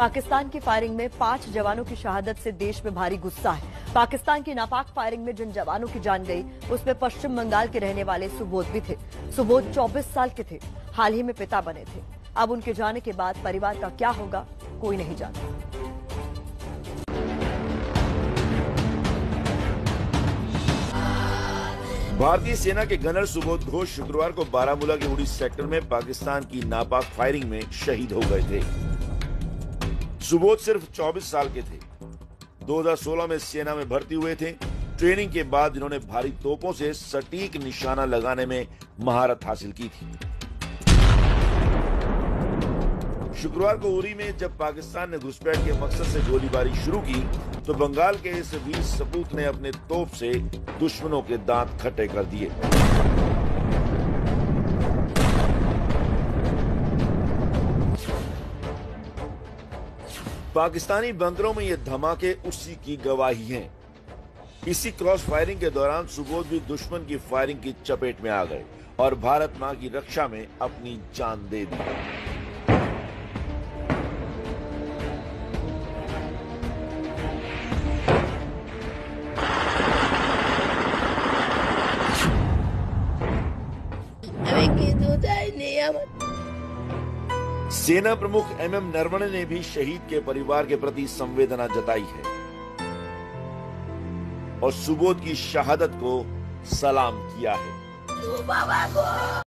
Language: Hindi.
पाकिस्तान की फायरिंग में 5 जवानों की शहादत से देश में भारी गुस्सा है। पाकिस्तान की नापाक फायरिंग में जिन जवानों की जान गई उसमें पश्चिम बंगाल के रहने वाले सुबोध भी थे। सुबोध 24 साल के थे, हाल ही में पिता बने थे। अब उनके जाने के बाद परिवार का क्या होगा, कोई नहीं जानता। भारतीय सेना के गनर सुबोध घोष शुक्रवार को बारामूला के उड़ी सेक्टर में पाकिस्तान की नापाक फायरिंग में शहीद हो गए थे। सुबोध सिर्फ 24 साल के थे। 2016 में सेना में भर्ती हुए थे। ट्रेनिंग के बाद इन्होंने भारी तोपों से सटीक निशाना लगाने में महारत हासिल की थी। शुक्रवार को उरी में जब पाकिस्तान ने घुसपैठ के मकसद से गोलीबारी शुरू की तो बंगाल के इस वीर सपूत ने अपने तोप से दुश्मनों के दांत खट्टे कर दिए। पाकिस्तानी बंकरों में ये धमाके उसी की गवाही हैं। इसी क्रॉस फायरिंग के दौरान सुबोध भी दुश्मन की फायरिंग की चपेट में आ गए और भारत मां की रक्षा में अपनी जान दे दी। सेना प्रमुख MM नरवणे ने भी शहीद के परिवार के प्रति संवेदना जताई है और सुबोध की शहादत को सलाम किया है।